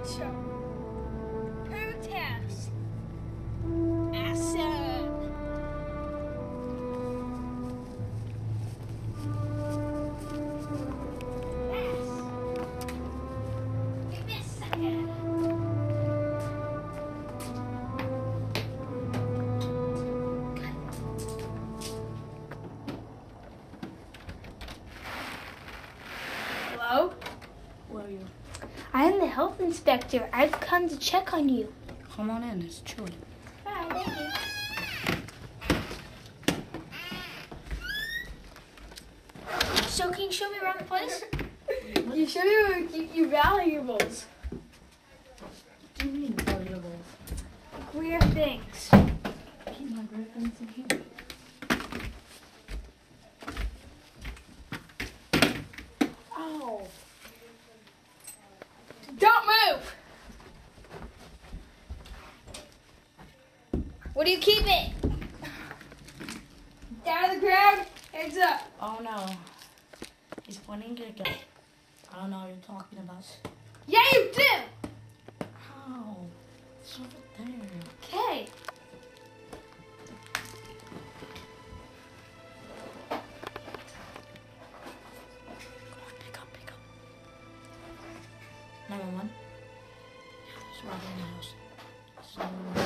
Gotcha. Protest. Awesome. Yes. Give me a second. Hello? Who are you? I am the health inspector. I've come to check on you. Come on in, it's chilly. Hi, thank you. So can you show me around the place? You show me where we keep your valuables. What do you mean, valuables? Rare things. Keep my great things in here. Oh. Don't move! What are you keeping? Down to the ground, heads up. Oh no. He's pointing at a gun. I don't know what you're talking about. Yeah, you do! Ow. It's over there. Okay. Come on, pick up. 911. Yeah, there's a robbery in the house.